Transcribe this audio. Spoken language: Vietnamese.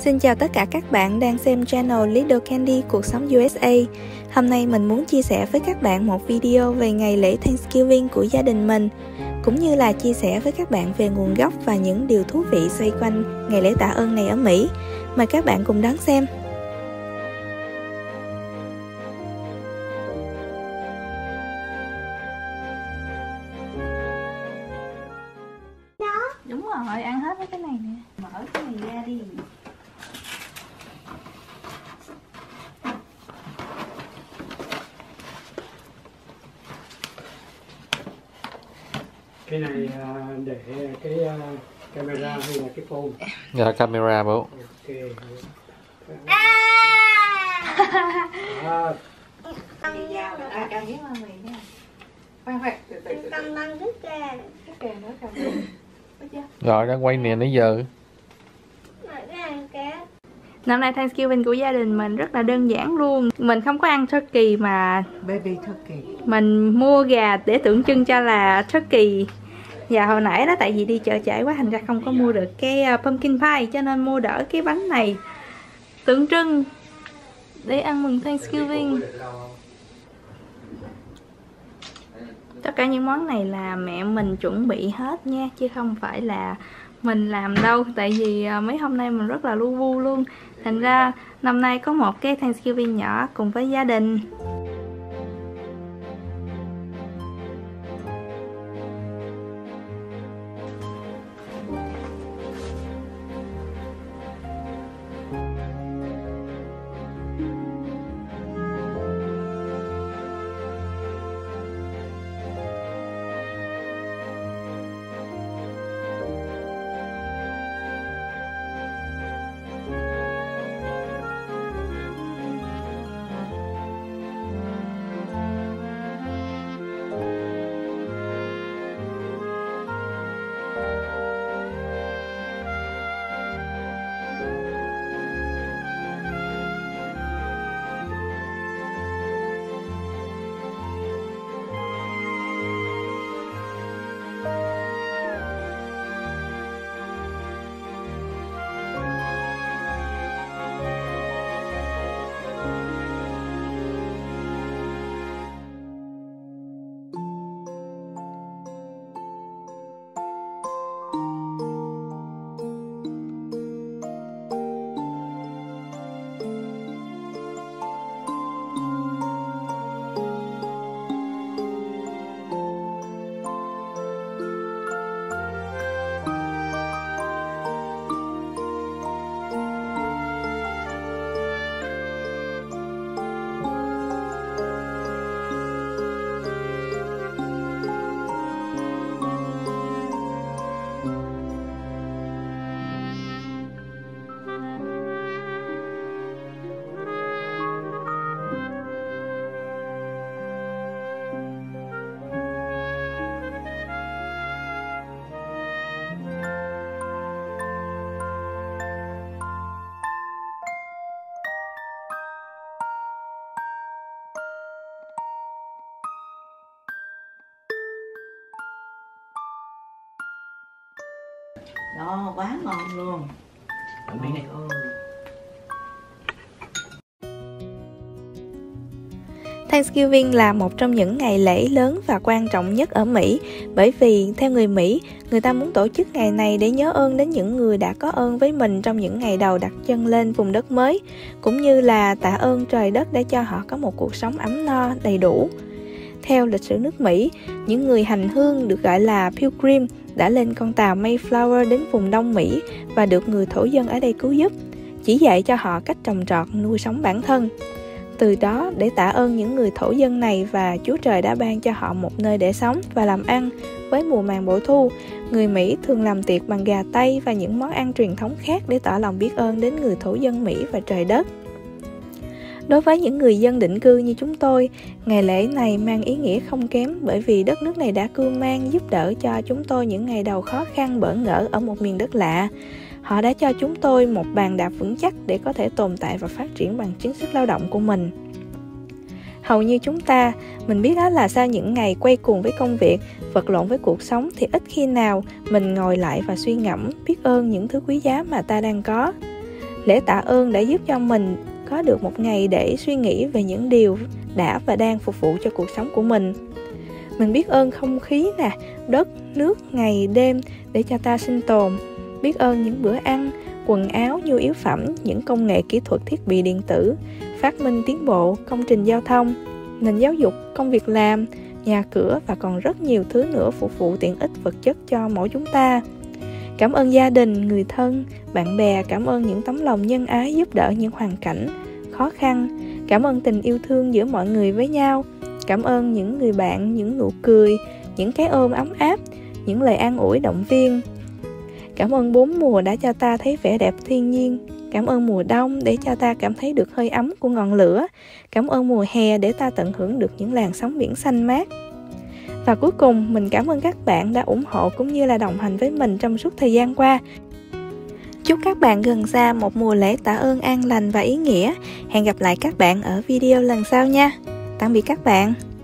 Xin chào tất cả các bạn đang xem channel Little Candy Cuộc sống USA. Hôm nay mình muốn chia sẻ với các bạn một video về ngày lễ Thanksgiving của gia đình mình, cũng như là chia sẻ với các bạn về nguồn gốc và những điều thú vị xoay quanh ngày lễ tạ ơn này ở Mỹ. Mời các bạn cùng đón xem. Đúng rồi, ăn hết cái này nè. Mở cái này ra đi. Cái này để cái camera hay là cái phone? Dạ camera bố. Ok. Tăng dao là càng biết mà mì nha. Khoan, tăng đứt ra. Cái kè nữa cầm. Rồi đang quay nè nãy giờ. Năm nay Thanksgiving của gia đình mình rất là đơn giản luôn. Mình không có ăn turkey mà baby turkey. mình mua gà để tượng trưng cho là turkey. Và hồi nãy đó tại vì đi chợ trễ quá thành ra không có mua được cái pumpkin pie, cho nên mua đỡ cái bánh này tượng trưng để ăn mừng Thanksgiving. Tất cả những món này là mẹ mình chuẩn bị hết nha, chứ không phải là mình làm đâu. Tại vì mấy hôm nay mình rất là lu bu luôn. Thành ra năm nay có một cái Thanksgiving nhỏ cùng với gia đình. Đó, quá ngon luôn. Đi này. Thanksgiving là một trong những ngày lễ lớn và quan trọng nhất ở Mỹ, bởi vì theo người Mỹ, người ta muốn tổ chức ngày này để nhớ ơn đến những người đã có ơn với mình trong những ngày đầu đặt chân lên vùng đất mới, cũng như là tạ ơn trời đất để cho họ có một cuộc sống ấm no, đầy đủ. Theo lịch sử nước Mỹ, những người hành hương được gọi là Pilgrim đã lên con tàu Mayflower đến vùng Đông Mỹ và được người thổ dân ở đây cứu giúp, chỉ dạy cho họ cách trồng trọt, nuôi sống bản thân. Từ đó, để tạ ơn những người thổ dân này và Chúa Trời đã ban cho họ một nơi để sống và làm ăn, với mùa màng bội thu, người Mỹ thường làm tiệc bằng gà tây và những món ăn truyền thống khác để tỏ lòng biết ơn đến người thổ dân Mỹ và trời đất. Đối với những người dân định cư như chúng tôi, ngày lễ này mang ý nghĩa không kém, bởi vì đất nước này đã cưu mang giúp đỡ cho chúng tôi những ngày đầu khó khăn bỡ ngỡ ở một miền đất lạ. Họ đã cho chúng tôi một bàn đạp vững chắc để có thể tồn tại và phát triển bằng chính sức lao động của mình. Hầu như chúng ta, mình biết đó là sau những ngày quay cuồng với công việc, vật lộn với cuộc sống thì ít khi nào mình ngồi lại và suy ngẫm biết ơn những thứ quý giá mà ta đang có. Lễ tạ ơn đã giúp cho mình có được một ngày để suy nghĩ về những điều đã và đang phục vụ cho cuộc sống của mình. Mình biết ơn không khí nè, đất, nước, ngày, đêm để cho ta sinh tồn. Biết ơn những bữa ăn, quần áo, nhu yếu phẩm, những công nghệ kỹ thuật thiết bị điện tử, phát minh tiến bộ, công trình giao thông, nền giáo dục, công việc làm, nhà cửa và còn rất nhiều thứ nữa phục vụ tiện ích vật chất cho mỗi chúng ta. Cảm ơn gia đình, người thân, bạn bè, cảm ơn những tấm lòng nhân ái giúp đỡ những hoàn cảnh khó khăn, cảm ơn tình yêu thương giữa mọi người với nhau, cảm ơn những người bạn, những nụ cười, những cái ôm ấm áp, những lời an ủi động viên. Cảm ơn 4 mùa đã cho ta thấy vẻ đẹp thiên nhiên. Cảm ơn mùa đông để cho ta cảm thấy được hơi ấm của ngọn lửa. Cảm ơn mùa hè để ta tận hưởng được những làn sóng biển xanh mát. Và cuối cùng, mình cảm ơn các bạn đã ủng hộ cũng như là đồng hành với mình trong suốt thời gian qua. Chúc các bạn gần xa một mùa lễ tạ ơn an lành và ý nghĩa. Hẹn gặp lại các bạn ở video lần sau nha. Tạm biệt các bạn.